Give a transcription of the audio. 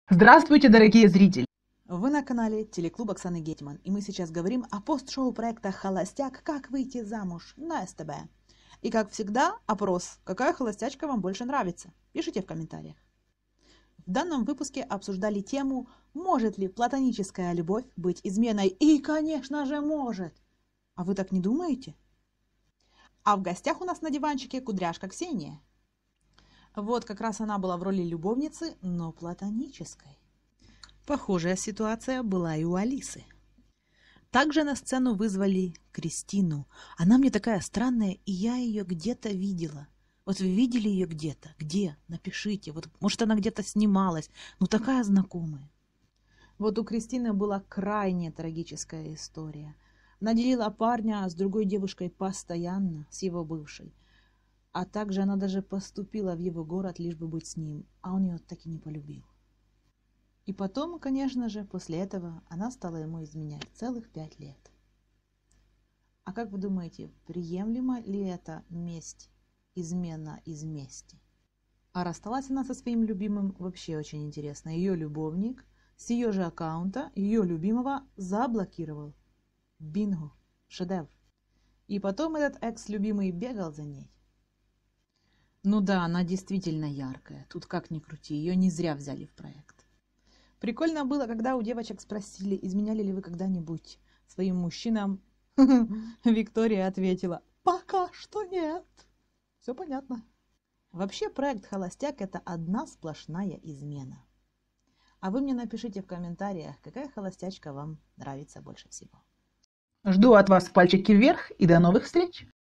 Здравствуйте, дорогие зрители! Вы на канале Телеклуб Оксаны Гетман, и мы сейчас говорим о пост-шоу проекта «Холостяк. Как выйти замуж» на СТБ. И как всегда, опрос, какая холостячка вам больше нравится? Пишите в комментариях. В данном выпуске обсуждали тему, может ли платоническая любовь быть изменой? И, конечно же, может! А вы так не думаете? А в гостях у нас на диванчике кудряшка Ксения. Вот как раз она была в роли любовницы, но платонической. Похожая ситуация была и у Алисы. Также на сцену вызвали Кристину. Она мне такая странная, и я ее где-то видела. Вот вы видели ее где-то? Где? Напишите. Вот, может, она где-то снималась. Ну, такая знакомая. Вот у Кристины была крайне трагическая история. Она делила парня с другой девушкой постоянно, с его бывшей. А также она даже поступила в его город, лишь бы быть с ним. А он ее так и не полюбил. И потом, конечно же, после этого она стала ему изменять целых 5 лет. А как вы думаете, приемлема ли это месть, измена из мести? А рассталась она со своим любимым вообще очень интересно. Ее любовник с ее же аккаунта ее любимого заблокировал. Бинго, шедевр. И потом этот экс-любимый бегал за ней. Ну да, она действительно яркая. Тут как ни крути, ее не зря взяли в проект. Прикольно было, когда у девочек спросили, изменяли ли вы когда-нибудь своим мужчинам. Виктория ответила, пока что нет. Все понятно. Вообще проект «Холостяк» — это одна сплошная измена. А вы мне напишите в комментариях, какая холостячка вам нравится больше всего. Жду от вас пальчики вверх и до новых встреч!